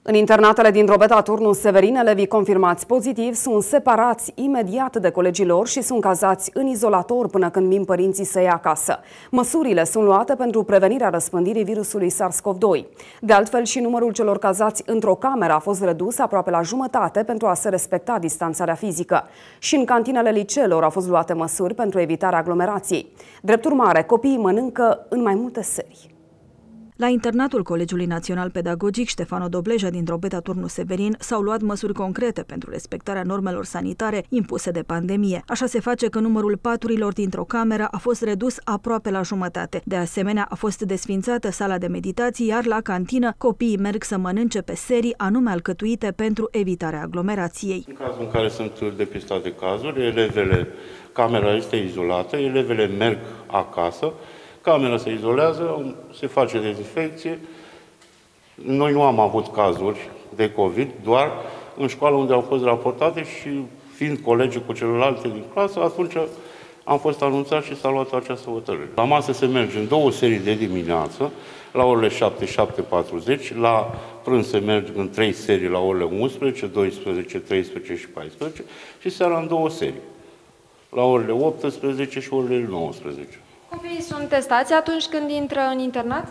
În internatele din Drobeta Turnus Severin, elevii confirmați pozitiv sunt separați imediat de colegii lor și sunt cazați în izolator până când vin părinții să ia acasă. Măsurile sunt luate pentru prevenirea răspândirii virusului SARS-CoV-2. De altfel, și numărul celor cazați într-o cameră a fost redus aproape la jumătate pentru a se respecta distanțarea fizică. Și în cantinele liceelor au fost luate măsuri pentru evitarea aglomerației. Drept urmare, copiii mănâncă în mai multe serii. La internatul Colegiului Național Pedagogic Ștefano Dobleja din Drobeta Turnus Severin s-au luat măsuri concrete pentru respectarea normelor sanitare impuse de pandemie. Așa se face că numărul paturilor dintr-o cameră a fost redus aproape la jumătate. De asemenea, a fost desfințată sala de meditații, iar la cantină copiii merg să mănânce pe serii anume alcătuite pentru evitarea aglomerației. În cazul în care sunt depistate cazuri, camera este izolată, elevele merg acasă, camera se izolează, se face dezinfecție. Noi nu am avut cazuri de COVID, doar în școală unde au fost raportate și fiind colegii cu celelalte din clasă, atunci am fost anunțat și s-a luat această hotărâre. La masă se merge în 2 serii de dimineață, la orele 7-7:40, la prânz se merge în 3 serii la orele 11, 12, 13 și 14 și seara în 2 serii, la orele 18 și orele 19. Copiii sunt testați atunci când intră în internat?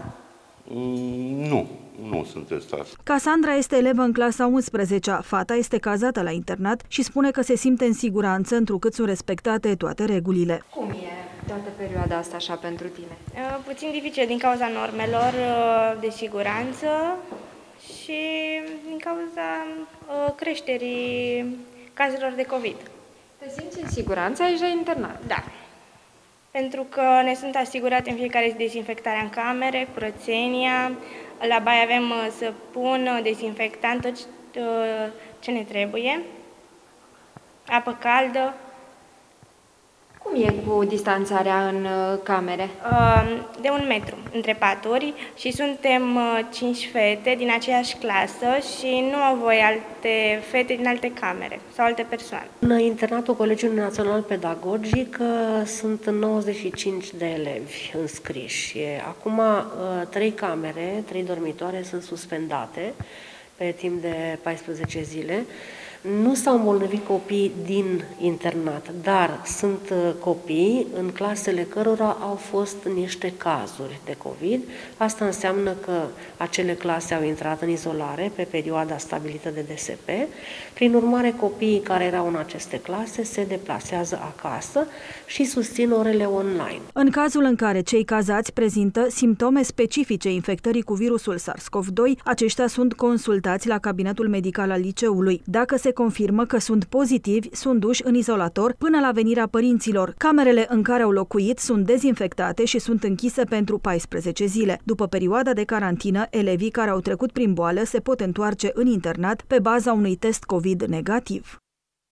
Nu sunt testați. Casandra este elevă în clasa 11-a. Fata este cazată la internat și spune că se simte în siguranță, întrucât sunt respectate toate regulile. Cum e toată perioada asta așa pentru tine? Puțin dificil din cauza normelor de siguranță și din cauza creșterii cazurilor de COVID. Te simți în siguranță aici la internat? Da. Pentru că ne sunt asigurate în fiecare zi dezinfectarea în camere, curățenia, la baie avem săpun, dezinfectant, tot ce ne trebuie, apă caldă. Cum e cu distanțarea în camere? De 1 metru între paturi și suntem 5 fete din aceeași clasă și nu au voie alte fete din alte camere sau alte persoane. În internatul Colegiului Național Pedagogic sunt 95 de elevi înscriși. Acum 3 camere, 3 dormitoare sunt suspendate pe timp de 14 zile. Nu s-au îmbolnăvit copii din internat, dar sunt copii în clasele cărora au fost niște cazuri de COVID. Asta înseamnă că acele clase au intrat în izolare pe perioada stabilită de DSP. Prin urmare, copiii care erau în aceste clase se deplasează acasă și susțin orele online. În cazul în care cei cazați prezintă simptome specifice infectării cu virusul SARS-CoV-2, aceștia sunt consultați la cabinetul medical al liceului. Dacă se confirmă că sunt pozitivi, sunt duși în izolator până la venirea părinților. Camerele în care au locuit sunt dezinfectate și sunt închise pentru 14 zile. După perioada de carantină, elevii care au trecut prin boală se pot întoarce în internat pe baza unui test COVID negativ.